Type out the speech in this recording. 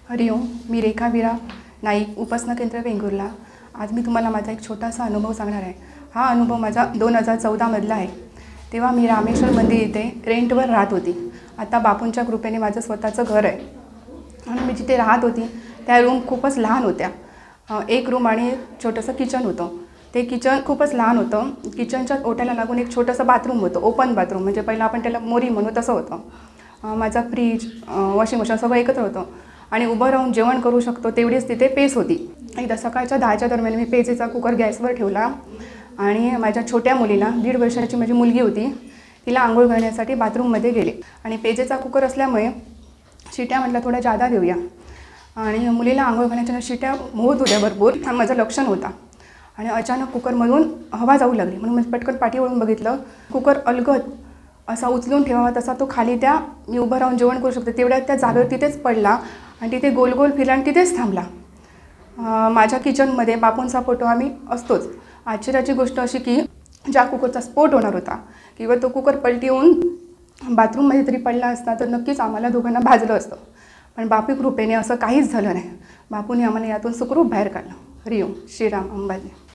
हरिओम, मी रेखा वीरा नाईक, उपासना केंद्र वेंगुर्ला। आज मी तुम्हाला माझा एक छोटासा अनुभव सांगणार आहे। हा अनुभव माझा 2014मधला आहे। तेव्हा मी रामेश्वर मंदिर इथे रेंटवर राहत होती। आता बापूंच्या कृपेने माझं स्वतःचं घर आहे आणि मी जिथे राहत होती त्या रूम खूपच लहान होत्या। एक रूम आणि छोटंसं किचन होतं। ते किचन खूपच लहान होतं। किचनच्या ओट्याला लागून एक छोटंसं बाथरूम होतं, ओपन बाथरूम, म्हणजे पहिलं आपण त्याला मोरी म्हणू तसं होतं। माझा फ्रीज, वॉशिंग मशीन सगळं एकत्र होतं आणि उभं राहून जेवण करू शकतो तेवढीच तिथे पेस होती। एकदा सकाळच्या 10च्या दरम्यान मी पेजेचा कुकर गॅसवर ठेवला आणि माझ्या छोट्या मुलीला, 1.5 वर्षाची माझी मुलगी होती, तिला आंघोळ घालण्यासाठी बाथरूममध्ये गेले आणि पेजेचा कुकर असल्यामुळे शिट्या म्हटलं थोड्या जादा देऊया आणि मुलीला आंघोळ घालण्याच्या शिट्या होत होत्या भरपूर आणि माझं लक्ष नव्हता आणि अचानक कुकरमधून हवा जाऊ लागली म्हणून मी पटकन पाठी वळून बघितलं। कुकर अलगद असा उचलून ठेवावा तसा तो खाली त्या मी उभं राहून जेवण करू शकते तेवढ्या त्या जागेवर तिथेच पडला आणि तिथे गोल गोल फिरला आणि तिथेच थांबला। माझ्या किचनमध्ये बापूंचा फोटो आम्ही असतोच। आश्चर्याची गोष्ट अशी की ज्या कुकरचा स्फोट होणार होता किंवा तो कुकर पलटी होऊन बाथरूममध्ये तरी पडला असता तर नक्कीच आम्हाला दोघांना भाजलं असतं, पण बापू कृपेने असं काहीच झालं नाही। बापूंनी आम्हाला यातून सुखरूप बाहेर काढलं। हरिओम, श्रीराम अंबाजी।